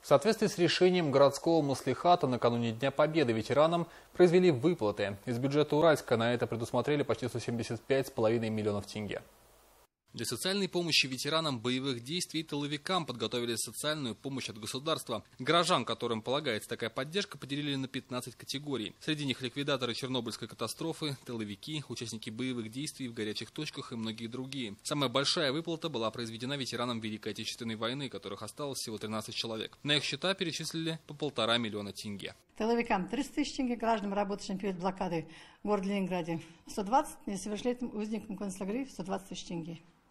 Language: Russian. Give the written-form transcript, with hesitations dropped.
В соответствии с решением городского маслихата накануне Дня Победы ветеранам произвели выплаты. Из бюджета Уральска на это предусмотрели почти 175,5 миллионов тенге. Для социальной помощи ветеранам боевых действий и тыловикам подготовили социальную помощь от государства. Горожан, которым полагается такая поддержка, поделили на 15 категорий. Среди них ликвидаторы Чернобыльской катастрофы, тыловики, участники боевых действий в горячих точках и многие другие. Самая большая выплата была произведена ветеранам Великой Отечественной войны, которых осталось всего 13 человек. На их счета перечислили по 1,5 миллиона тенге. Тыловикам 300 тысяч тенге, гражданам, работающим перед блокадой в городе Ленинграде 120, несовершеннолетним узникам концлагерей 120 тысяч тенге.